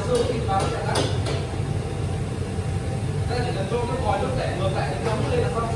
xương thì vào nó chạy lắm. Đây chỉ cần cho cái vòi nước để ngược lại thì nó lên là xong.